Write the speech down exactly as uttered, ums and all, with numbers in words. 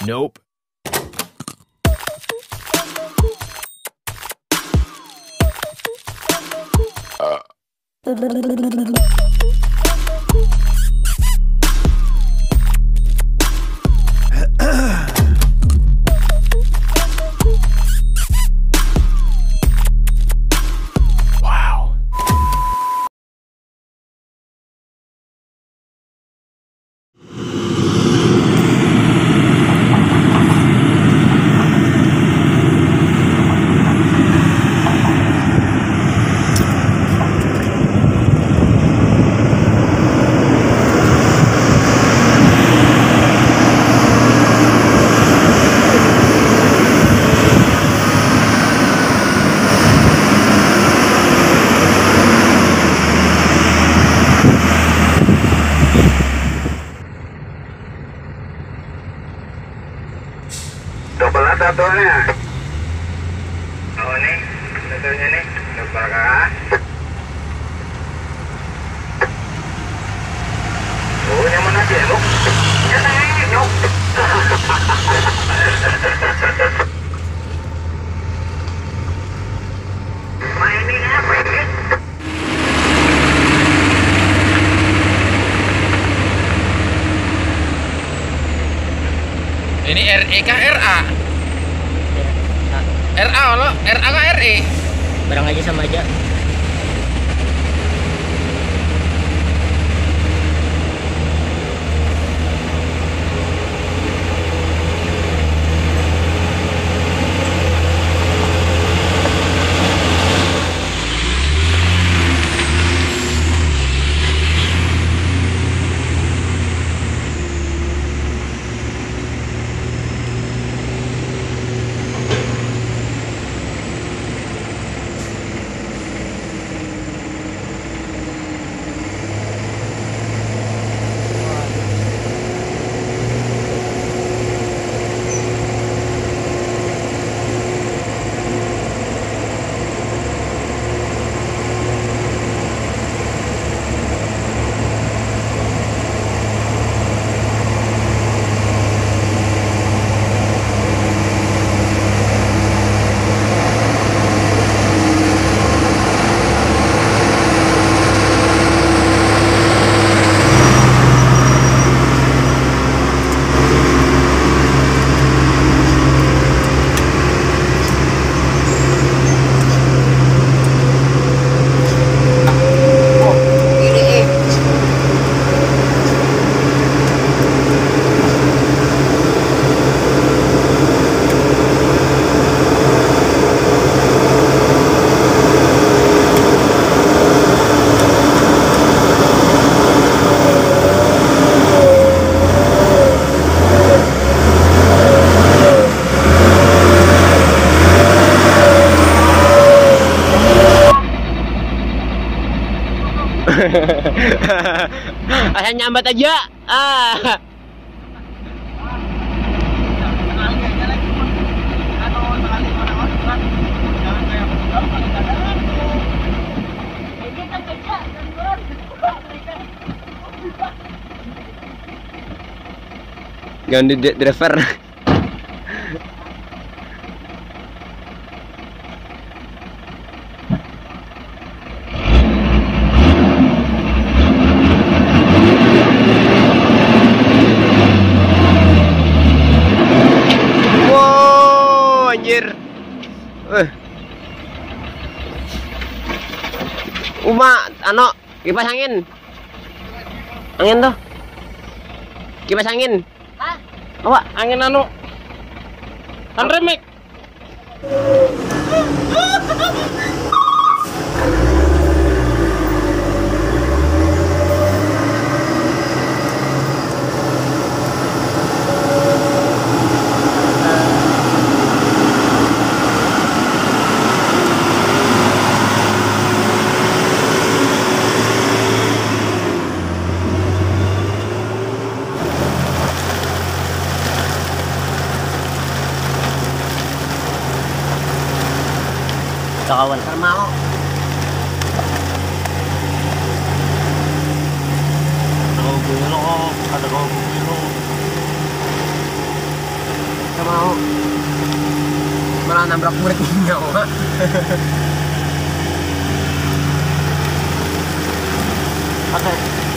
Nope. Uh. Wow. Double satunya. Oh nih, satunya nih, double kah? Oh nyaman aja ya, Nuk. Ya, Nuk. Mainin apa ini? Ini R E kah R A? R A lo, R A kah R E? Barang aja sama aja. Asal nyambat aja. Ah. Ganti driver. Wow, anjir. Eh. Uma, ano, kipas angin. Angin tuh. Kipas angin. Apa? Angin anu. Handremik. Kawan mau. Ada kau belok, ada kau belok. nabrak murid nyawa. Oke.